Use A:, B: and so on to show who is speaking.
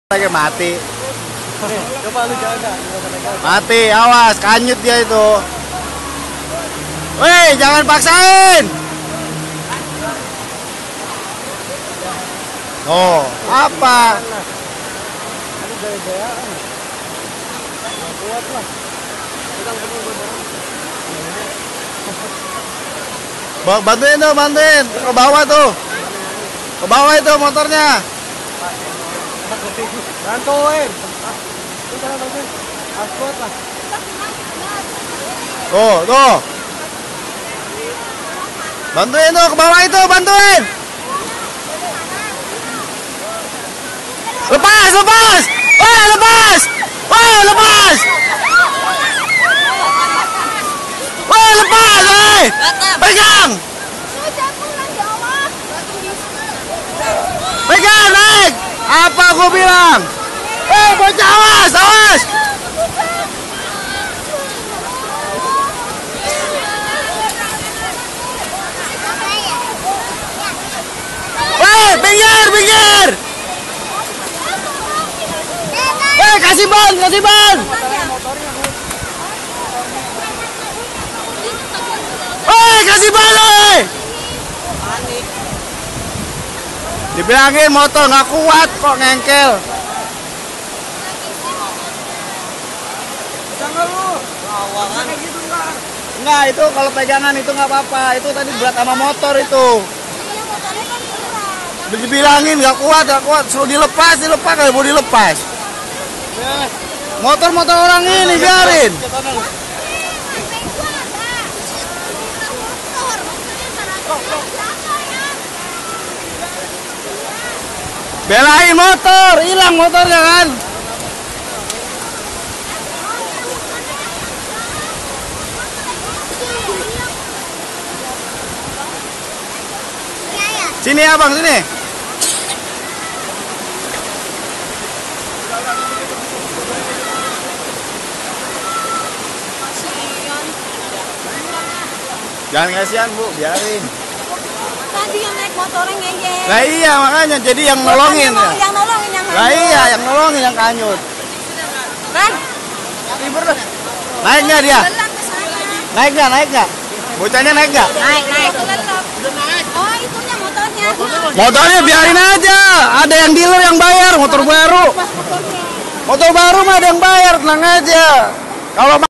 A: Lagi mati.
B: Coba lu jaga.
A: Mati, awas, kanyut dia itu. Woi, jangan paksain. Oh, apa?
B: Ini gaya-gayaan. Kuat lah.
A: Bantuin tuh, bantuin. Ke bawah tuh. Ke bawah itu motornya.
B: Bantuin. Itu cara bantuin. Kuat lah.
A: Tuh. Bantuin tuh, ke bawah itu, bantuin. Lepas. Woi, lepas. Woi, lepas. Pegang. Pegang, naik. Apa aku bilang? Bocah, awas. Pinggir. Kasih ban. Kasih ban. Dibilangin motor nggak kuat kok ngengkel.
B: Jangan lu. Lawangan gitu enggak.
A: Enggak, itu kalau pegangan itu nggak apa-apa. Itu tadi berat sama motor itu. Udah dibilangin nggak kuat. Suruh dilepas nggak mau dilepas. Motor orang ini biarin. Belain motor, hilang motornya kan. Sini abang, sini. Jangan kasihan Bu, biarin.
C: Tadi yang naik motornya ngeyel.
A: Lah iya makanya jadi yang nolongin ya.
C: Yang nolongin yang
A: Lah iya yang nolongin yang kanyut.
C: Kan?
A: Libur dah. Naik nggak dia? Naik nggak? Bocahnya naik nggak?
C: Naik. Oh itunya motornya.
A: Motornya biarin aja. Ada yang dealer yang bayar motor baru. Motor baru mah ada yang bayar, tenang aja. Kalau